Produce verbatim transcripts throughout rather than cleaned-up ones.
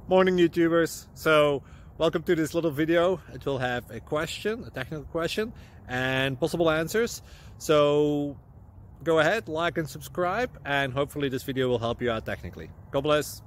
Morning YouTubers. So welcome to this little video. It will have a question, a technical question, and possible answers. So go ahead, like and subscribe, and hopefully this video will help you out technically. God bless.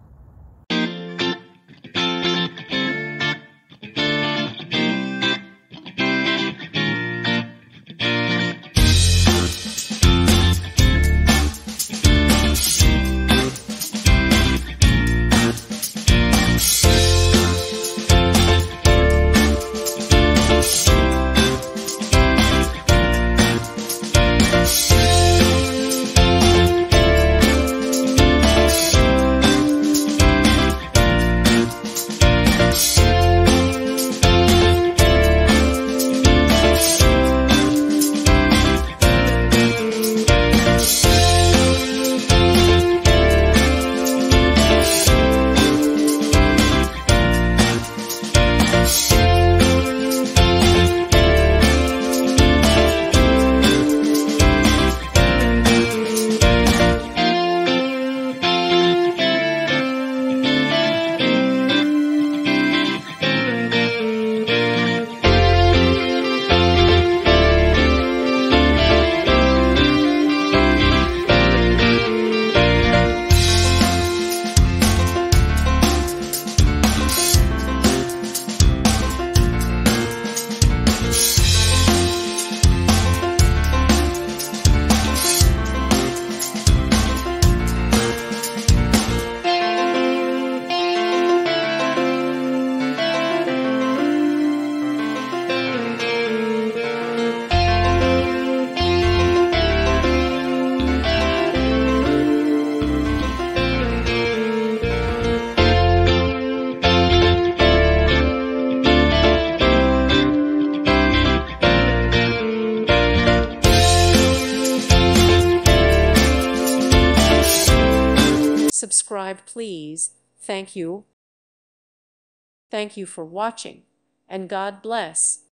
Subscribe, please. Thank you. Thank you for watching, and God bless.